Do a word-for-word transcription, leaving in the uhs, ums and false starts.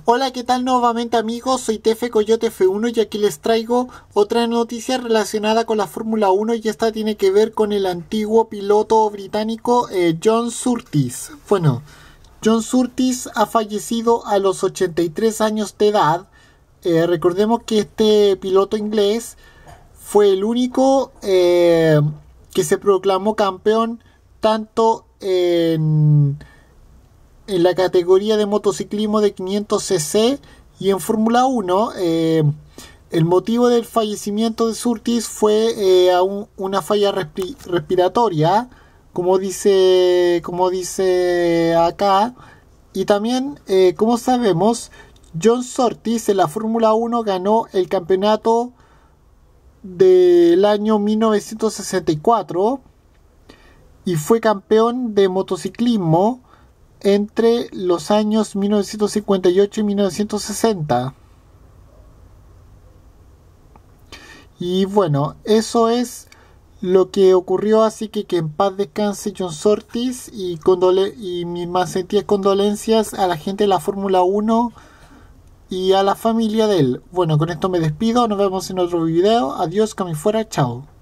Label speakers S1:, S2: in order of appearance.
S1: Hola, ¿qué tal nuevamente amigos? Soy Tefe Coyote F uno y aquí les traigo otra noticia relacionada con la Fórmula uno y esta tiene que ver con el antiguo piloto británico eh, John Surtees. Bueno, John Surtees ha fallecido a los ochenta y tres años de edad. Eh, recordemos que este piloto inglés fue el único eh, que se proclamó campeón tanto en en la categoría de motociclismo de quinientos cc y en Fórmula uno. Eh, el motivo del fallecimiento de Surtees fue eh, un, una falla respi respiratoria, como dice, como dice acá. Y también, eh, como sabemos, John Surtees en la Fórmula uno ganó el campeonato del año mil novecientos sesenta y cuatro y fue campeón de motociclismo entre los años mil novecientos cincuenta y ocho y mil novecientos sesenta. Y bueno, eso es lo que ocurrió, así que que en paz descanse John Surtees y, condole y mis más sentidas condolencias a la gente de la Fórmula uno y a la familia de él. Bueno, con esto me despido, nos vemos en otro video, adiós, que me fuera, chao.